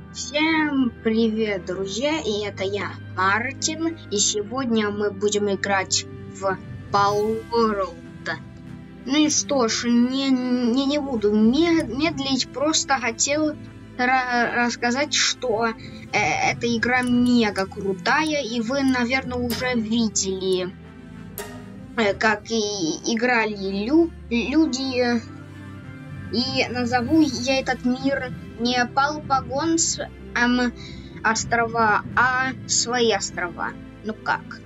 Всем привет, друзья, и это я, Мартин, и сегодня мы будем играть в Palworld. Ну и что ж, не буду медлить, просто хотел рассказать, что эта игра мега крутая, и вы, наверное, уже видели, как и играли люди, и назову я этот мир не Palpagons острова, а свои острова. Ну как?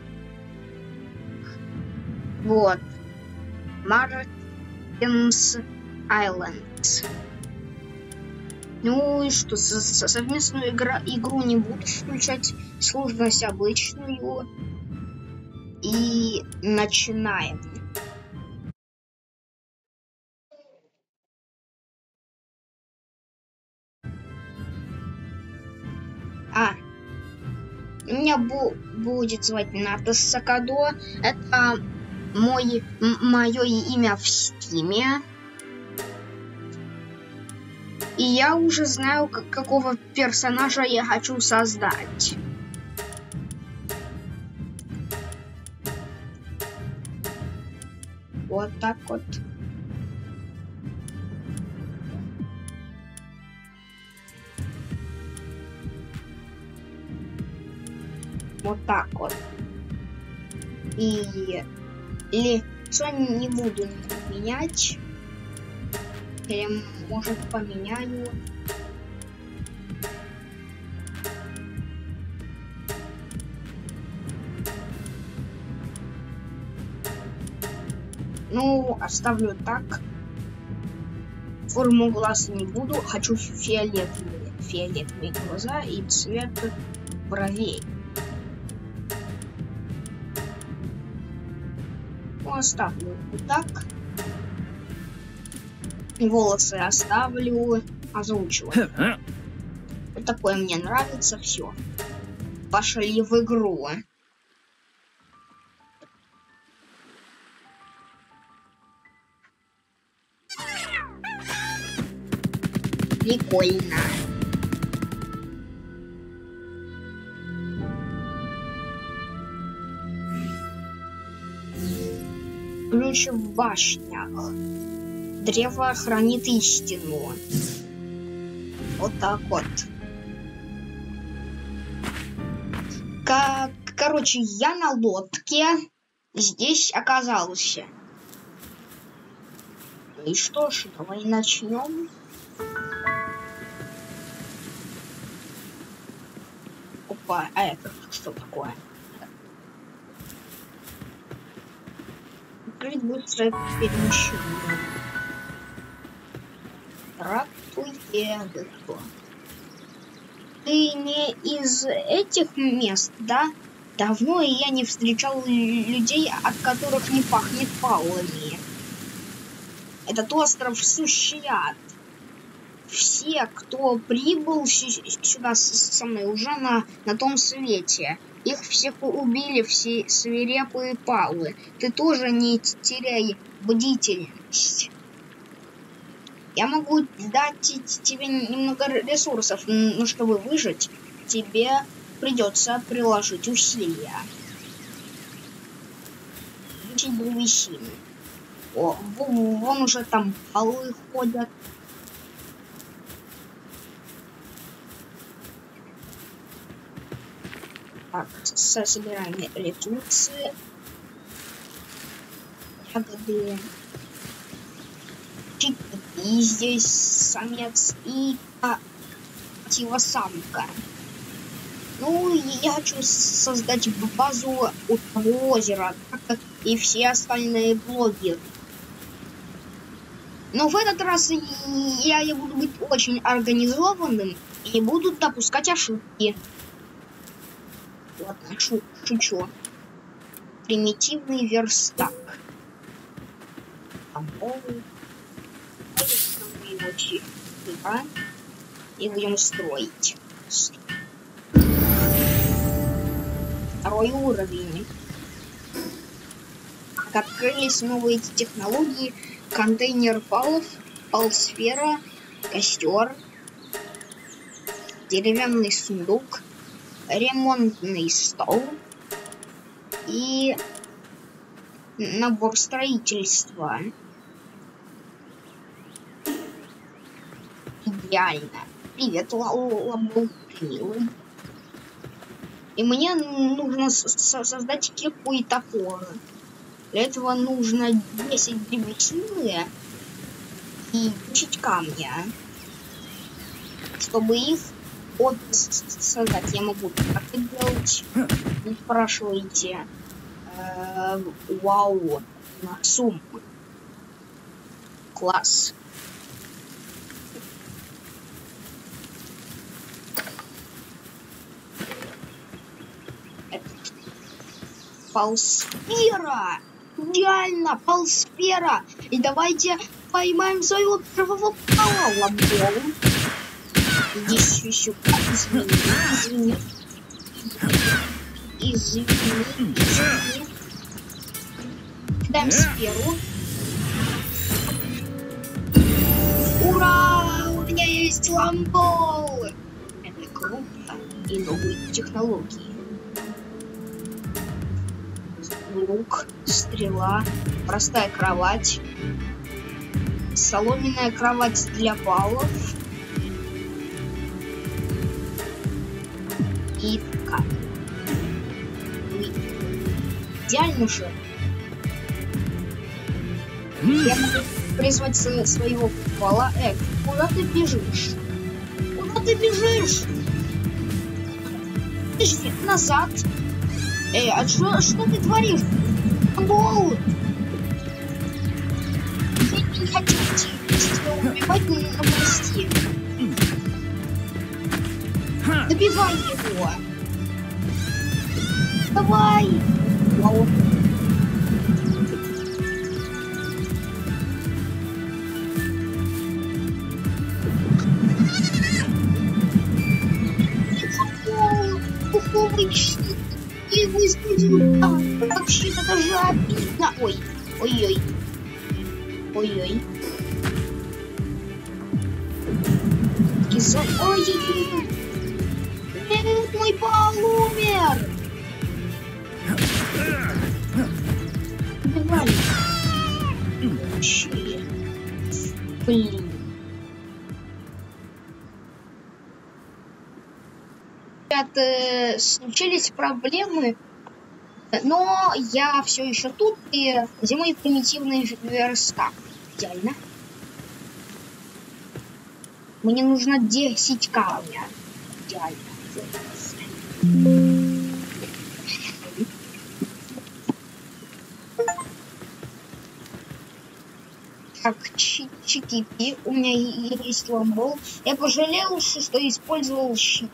Вот. Martin's Islands. Ну и что, совместную игру не буду включать, сложность обычную. И начинаем. Меня будет звать Ната Сакадо. Это мое имя в Стиме. И я уже знаю, какого персонажа я хочу создать. Вот так вот. Вот так вот. И лицо не буду менять. Или, может, поменяю. Ну, оставлю так. Форму глаз не буду. Хочу фиолетовые глаза и цвет бровей. Оставлю вот так. Волосы оставлю. Озвучиваю. Вот такое мне нравится. Все. Пошли в игру. Прикольно. Ключ в башнях. Древо хранит истину. Вот так вот. Короче, я на лодке здесь оказался. И что ж, давай начнем. Опа, а это что такое? Открыть быстрое перемещение. Здравствуйте, кто? Ты не из этих мест, да? Давно я не встречал людей, от которых не пахнет палами. Этот остров сущий ад. Все, кто прибыл сюда со мной, уже на том свете. Их всех убили, все свирепые палы. Ты тоже не теряй бдительность. Я могу дать тебе немного ресурсов, но чтобы выжить, тебе придется приложить усилия. Учить древесину. О, вон уже там палы ходят. Так, собираем ресурсы. Ягоды. И здесь самец и самка. Ну, я хочу создать базу у того озера, так как и все остальные блогеры. Но в этот раз я буду быть очень организованным и не буду допускать ошибки. Ладно, шучу. Примитивный верстак. И будем строить. Второй уровень. Как открылись новые технологии, контейнер палов, палсфера, костер. деревянный сундук, ремонтный стол и набор строительства. Идеально. Привет, Лабл, милый. И мне нужно создать кирку и топор. Для этого нужно 10 древесины и 10 камня. Чтобы их создать, я могу так и делать. Не спрашивайте. Вау. Сумма. Класс. Полсфера! Идеально! Полсфера! И давайте поймаем своего первого пала. Иди сюда, извини. Даем сферу. Ура! У меня есть ламбол! Это круто. И новые технологии. Лук, стрела, простая кровать, соломенная кровать для баллов и камень. Идеально же. Я могу призвать своего купола. Куда ты бежишь? Куда ты бежишь? Подожди, назад. А что ты творишь? Бол! Я не хочу тебя убивать, но прости. Добивай его! Давай! Вау. Пуховый щит! Я его использую как щит, это же обидно! Ой, ой-ой. Ой-ой. Ой-ой-ой. Нет, мой пал умер! Убивали. Вообще. Блин. Случились проблемы, но я все еще тут, и где мой примитивный верстак? Идеально. Мне нужно 10 камня. Идеально. Так, чики-пи, у меня есть ламбол. Я пожалел, что использовал щит.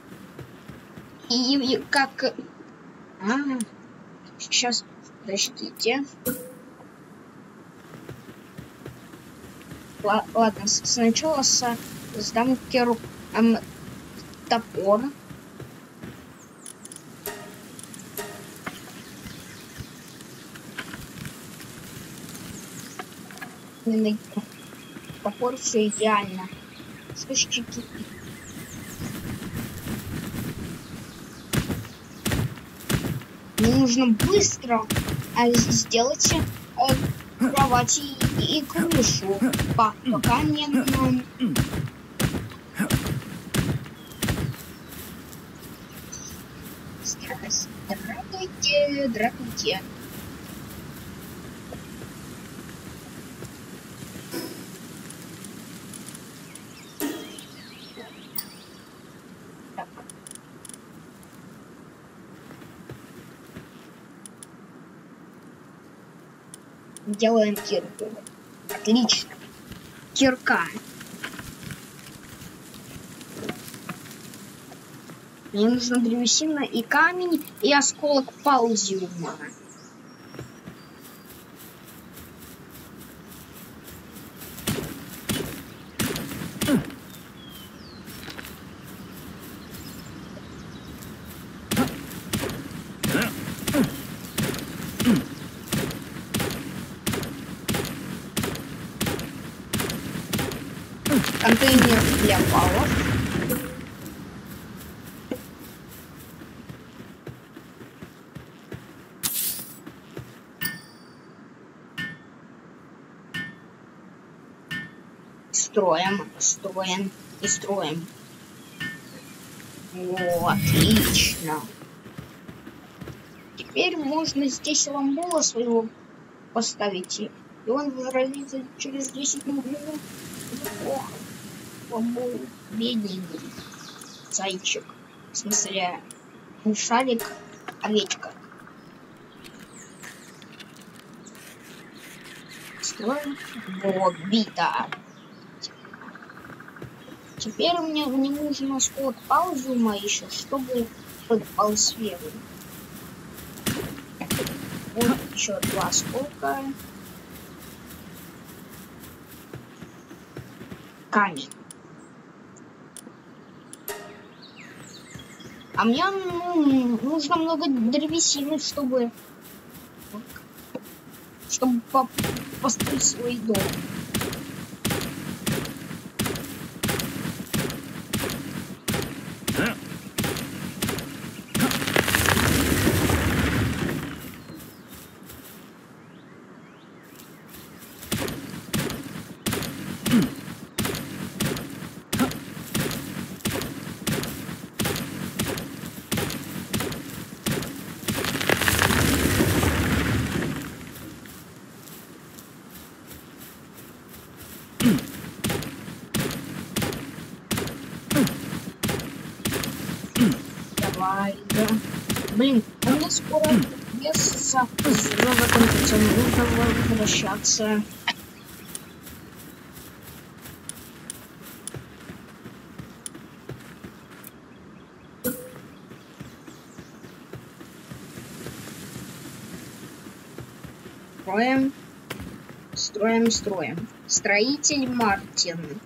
И как... сейчас, подождите. Ладно, сначала сдам топор. Топор, все идеально. Слушайте, мне нужно быстро сделать кровать и крышу, пока не... Здравствуйте, здравствуйте. Делаем кирку. Отлично. Кирка. Мне нужна древесина и камень, и осколок палзиума. Контейнер для баллов. Строим, строим и строим. О, отлично. Теперь можно здесь ламбола своего поставить, и он возродится через 10 минут. Плохо. Ламбол бедненький. Зайчик. В смысле, шарик, овечка. Строим. Вот, бита. Теперь мне нужно скот паузума еще, чтобы подпал сверху. Вот еще 2 сколько. Камень. А мне нужно много древесины, чтобы построить свой дом. Давай, да. Блин, у меня скоро вес закончится, нужно возвращаться. Строим, строим, строим. Строитель Мартин.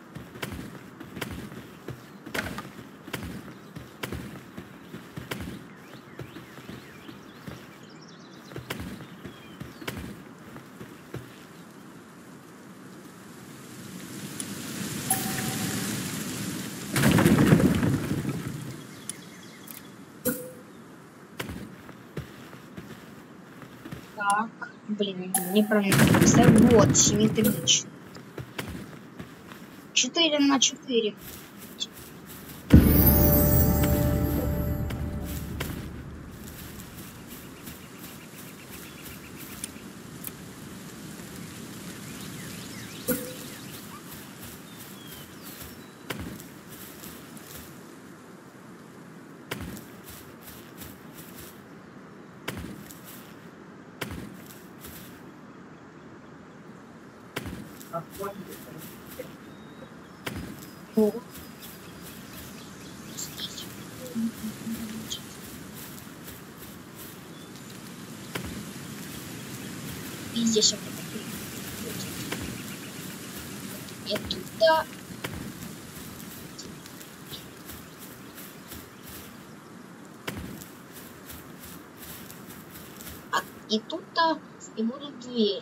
Так, блин, неправильно поставил. Вот, симметрично. 4 на 4. О. И здесь вот и туда. И тут-то и будут двери.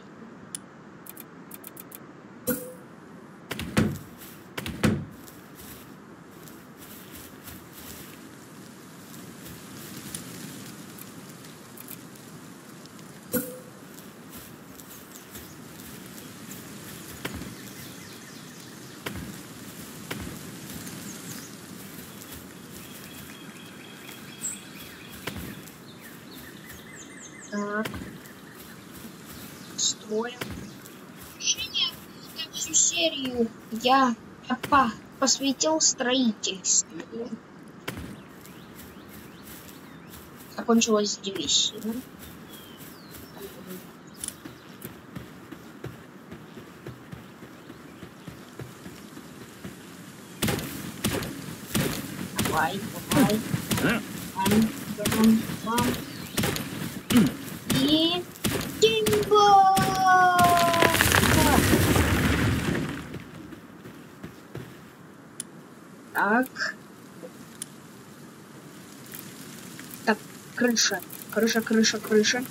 Так. Строим. Всю серию я посвятил строительству. Закончилась древесина. Давай, давай. Бам. И тимба! Так. Так, крыша. Крыша.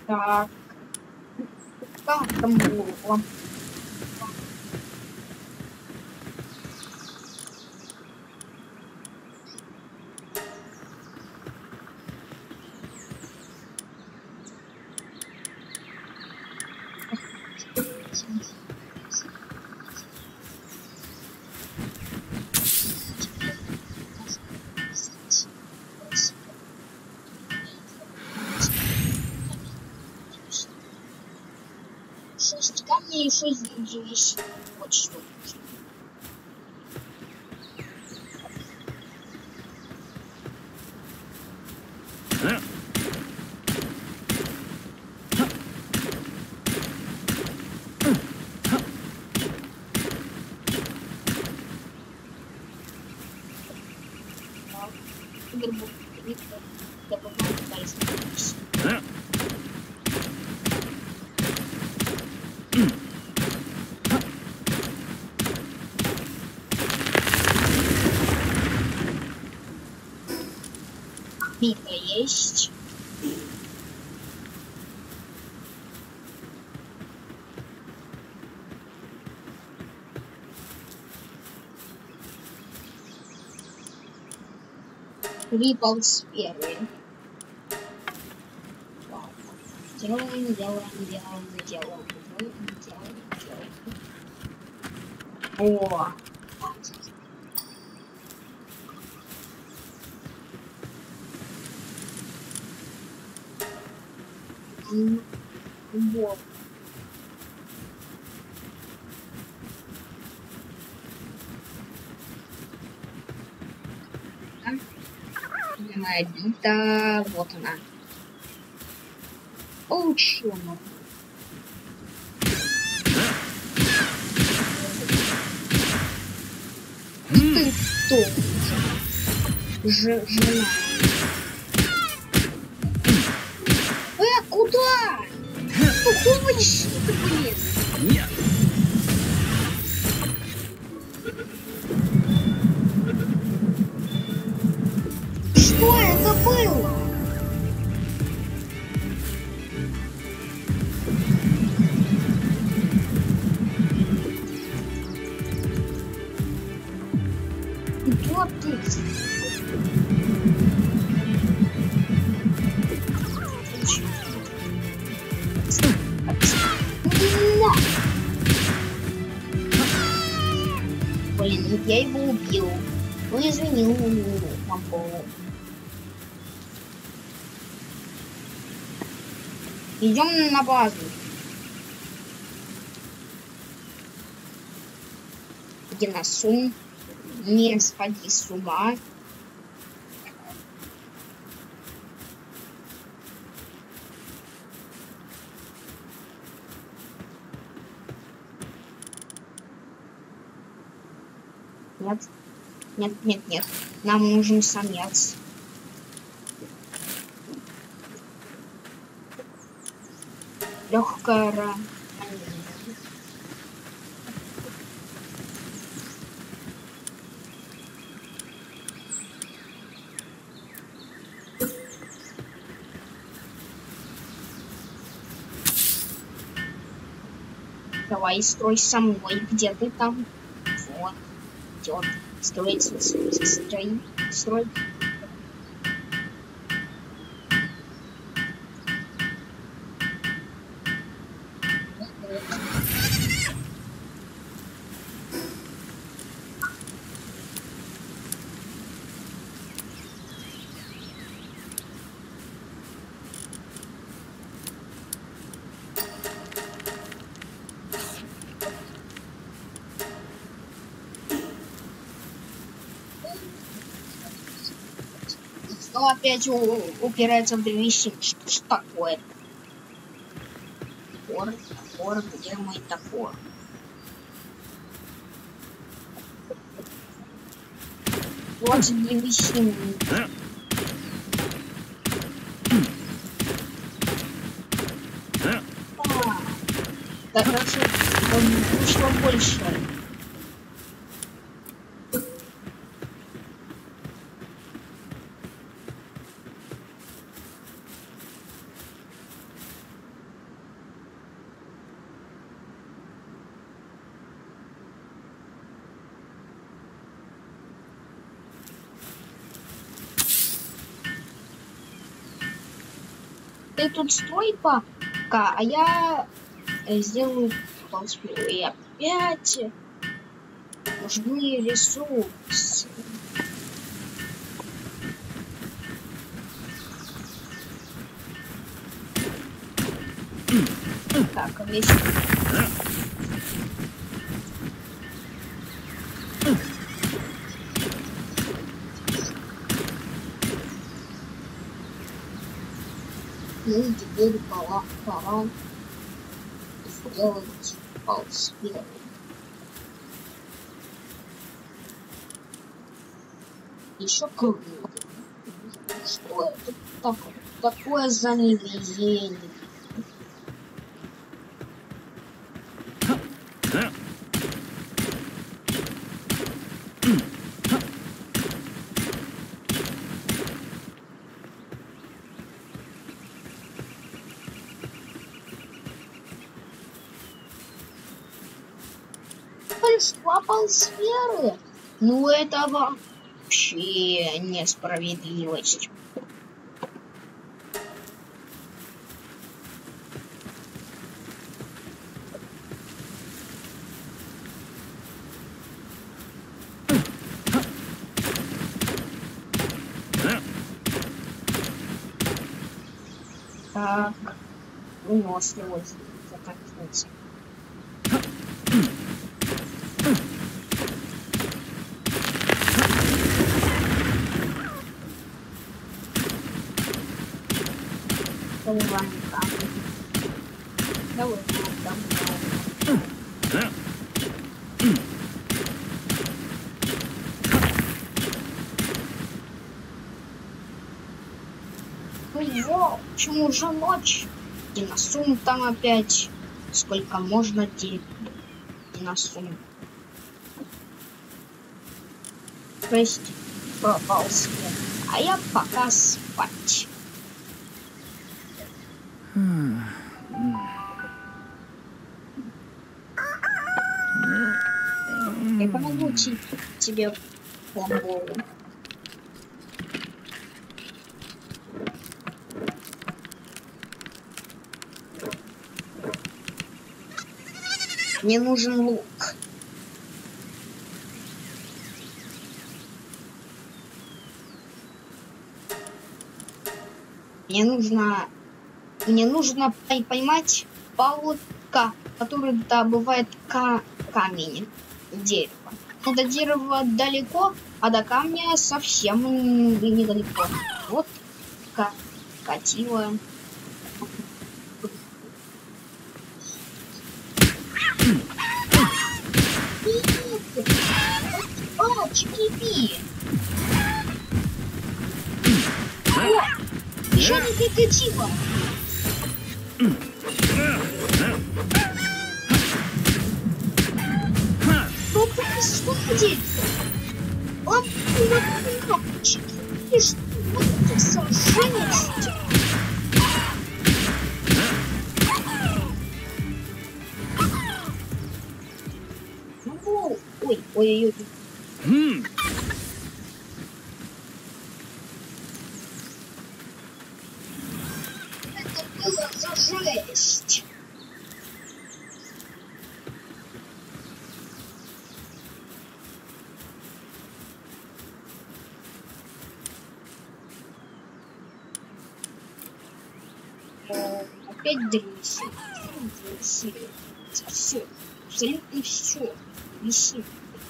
Так, как там было? Шесть камней и 6 древесин. Вот что нужно. Бита есть. Риплс первый. Делаем. О! Вот. Бита, вот она. О, чё? Ты кто? Жена. Куда? Уходишь, блин? Нет. Что это было? Вот ты. Блин, я его убил. Ну, извини, Мамбо. Идем на базу. Геносум. Не сходи с ума. Нет. Нам нужен самец. Легкая рана. Давай, строй со мной. Где ты там? Вот. Идет. Строй. Но опять упирается в древесину. Что такое? Топор, где мой топор? Вот же древесина. Да хорошо, вышло больше. Ты тут стой пока, а я сделаю полсплю. И опять нужны ресурсы. Так, весь. Ну, теперь пора сделать полсферы. Еще круто. Что это такое за невезение? Большинство полсферы? Ну это вообще несправедливость. Так, выносливость заканчивается. Давай, почему уже ночь? Диносум там опять. Сколько можно диносум? 6 пропался. А я пока спать. Я помогу тебе помогу. Мне нужен лук. Мне нужно поймать паука, который добывает камень, дерево. Но до дерева далеко, а до камня совсем недалеко. Вот катила. Чики-пи! О! Еще не прикатило! Что происходит? Он чики-пи, что это за жесть? Ой-ой-ой. Это было за жесть. Опять дресси. Все. Абсолютно все. Висит.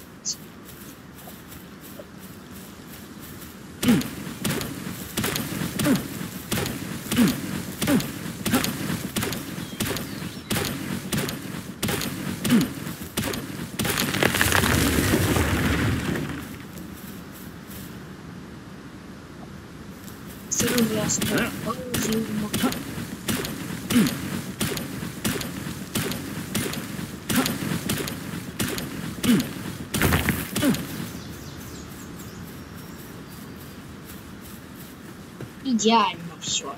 Идеально все.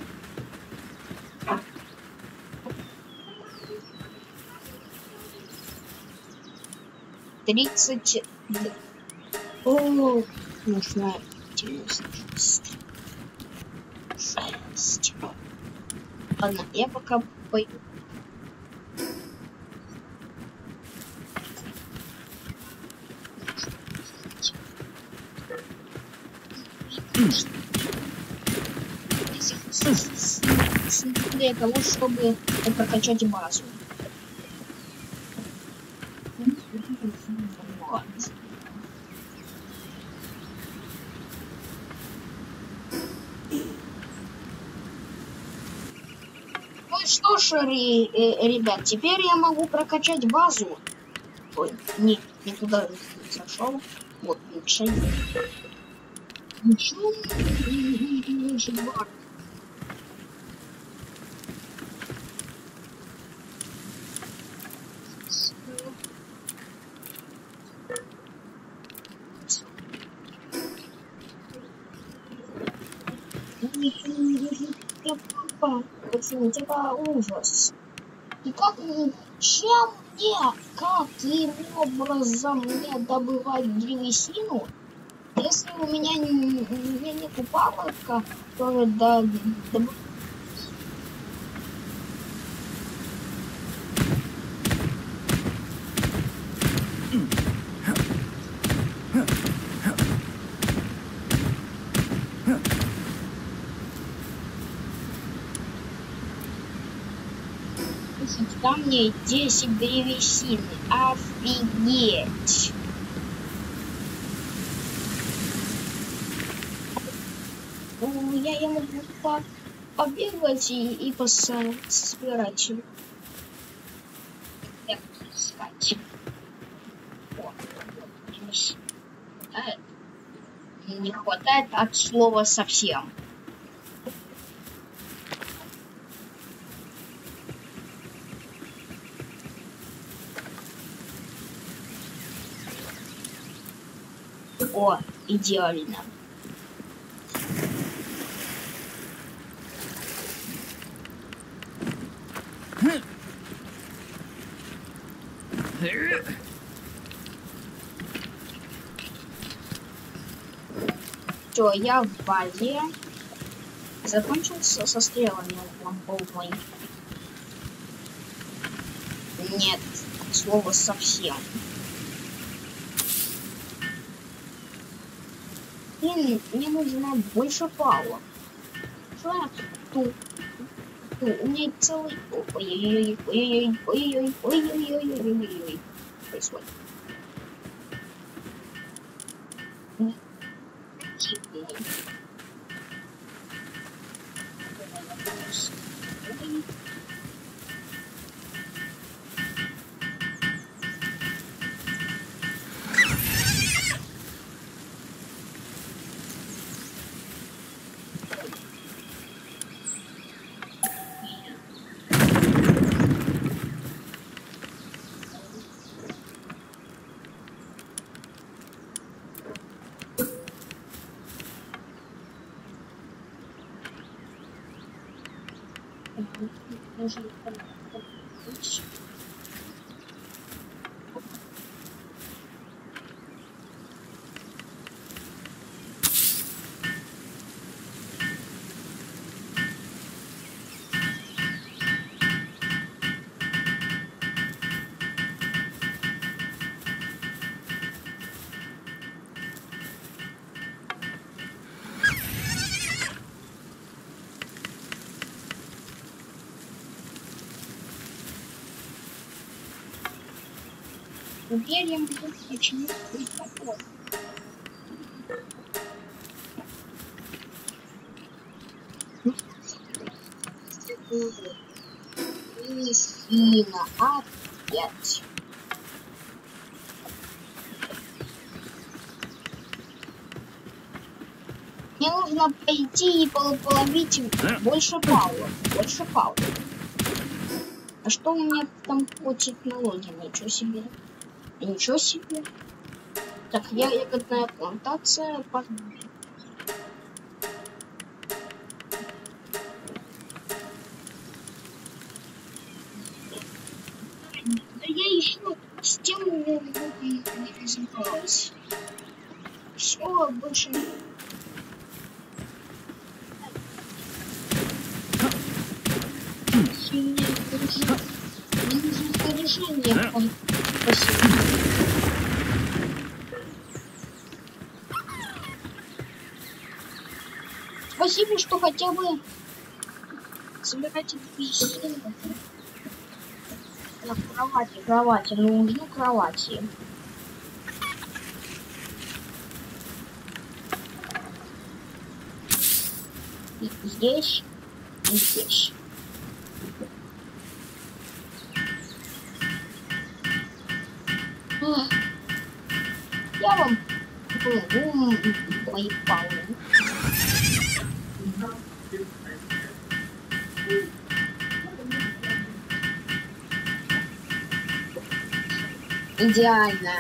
Тридцать. О, нужна 96. 6. Ладно, я пока пойду. Для того, чтобы прокачать базу. Ну что ж, ребят, теперь я могу прокачать базу. Ой, не туда зашел. Вот, лучше. Ничего не живет. Почему тебя ужас? И каким образом мне добывать древесину, если у меня нету палка, которая добывает. Там мне 10 древесины. Офигеть! Я могу побегать и собирать. Так, искать. Не хватает от слова совсем. О, идеально. Все, я в базе. Закончился со стрелами ламповой. Нет, слова совсем. Мне нужно больше палок. Что я тут? У меня целый... Ой-ой-ой. Происходит. Теперь я буду починить прикол. Древесина опять. Мне нужно пойти и половить больше палок. Больше палок. А что у меня там по технологии? Ничего себе. Ничего себе. Так, ягодная плантация. Да я еще с тем не разобралась. Все, больше не... Мне нужно снаряжение. Спасибо. Спасибо, что хотя бы собирайте вещи. На кровати, нужно кровати. И здесь, и здесь. Я вам помогу мои палки. Идеально.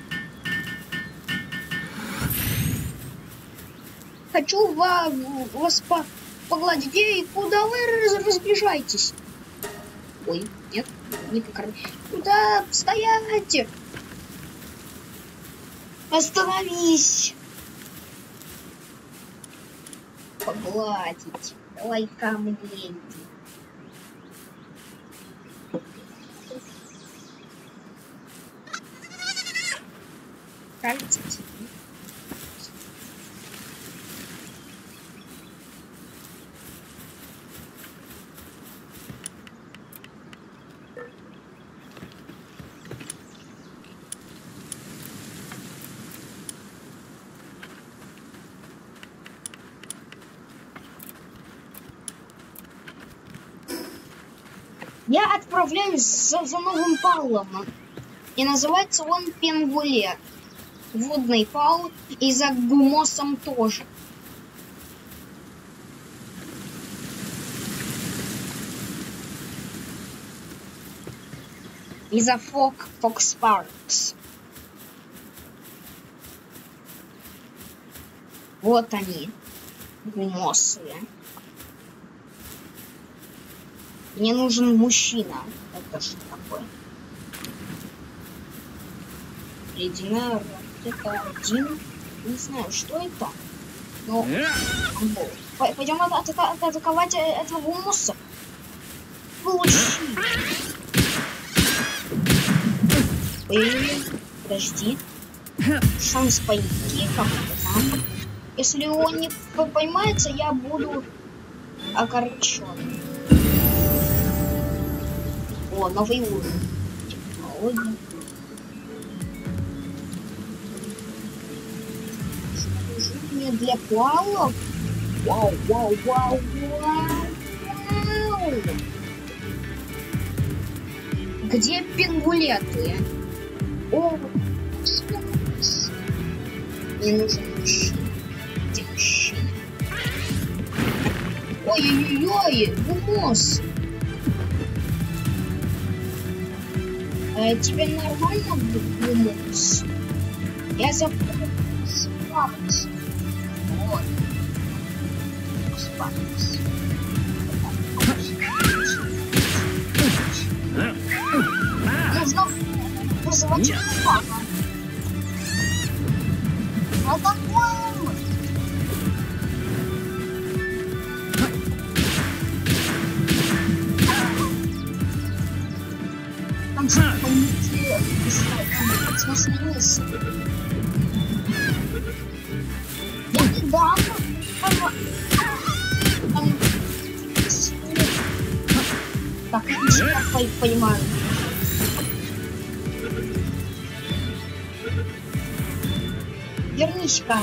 Хочу вас погладить. Эй, куда вы разбежаетесь? Ой, нет, не покорми. Куда стоять? Остановись. Погладить. Давай ко мне. Кажется. Я отправляюсь за новым палом. И называется он Пенгулет. Водный пал и за гумосом тоже. И за Фокспаркс. Вот они, гумосы. Мне нужен мужчина. Это что такое? Ледяная ракета 1. Не знаю, что это. Но пойдем атаковать этого гумуса. Получи. Подожди. Шанс пойти как-то там. Если он не поймается, я буду огорчен. О, новый уровень. Технологии. Снаряжение для плавов. Вау, вау, вау, вау, вау. Где пингулеты? О, мне нужен мужчина. Где мужчина? Ой-ой-ой, гумос. Тебе нормально, гумос? Я запомнил Спаркс. Вот. Спаркс. Нужно вызывать папа. Атакуем! Там же полетело. Смешно. Я недавно так, я понимаю. Вернись-ка.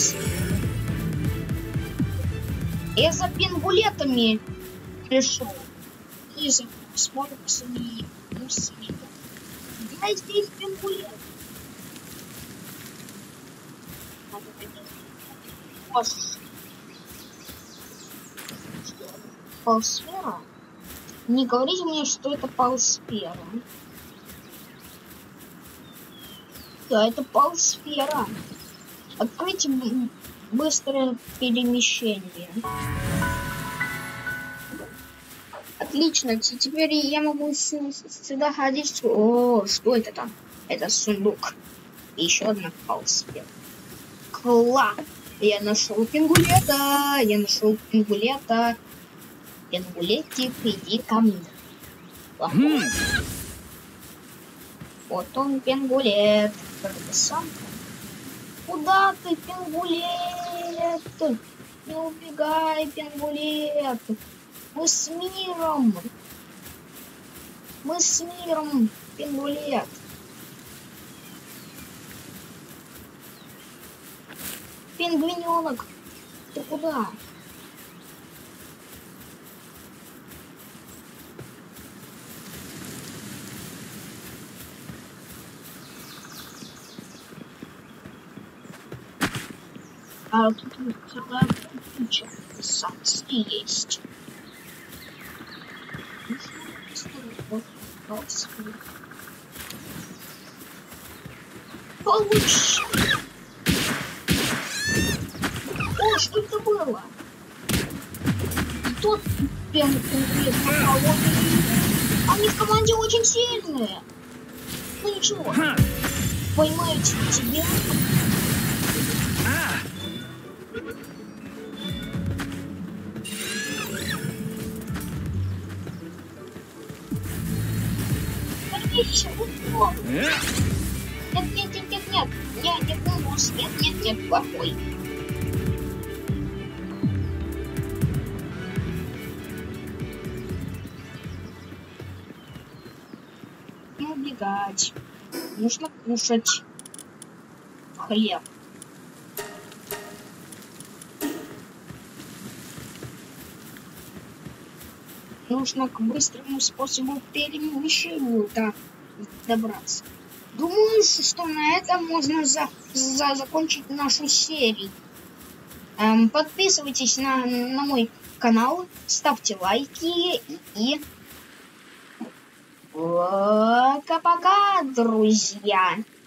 Я за пингулетами пришел. И за Спарксами и гусами. Где здесь пингулет? Полсфера? Не говорите мне, что это полсфера. Да, это полсфера. Откройте быстрое перемещение. Отлично, теперь я могу сюда ходить. О, что это там? Это сундук. И еще одна полсфера. Класс! Я нашел пингулета! Я нашел пингулета! Пингулетик, иди ко мне. неплохой. Вот он, пингулет. Сам. Куда ты, пингулет? Не убегай, пингулет. Мы с миром. Мы с миром, пингулет. Пингвиненок, ты куда? А тут целая куча санкций есть. Получше. О, что это было? Тот пингвин попал. Они в команде очень сильные. Ну ничего. Поймаете тебя. Нет, я не бонус, нет, плохой. Не убегать. Нужно кушать хлеб. Нужно к быстрому способу перемещения добраться. Думаю, что на этом можно закончить нашу серию. Подписывайтесь на мой канал, ставьте лайки и пока-пока, друзья.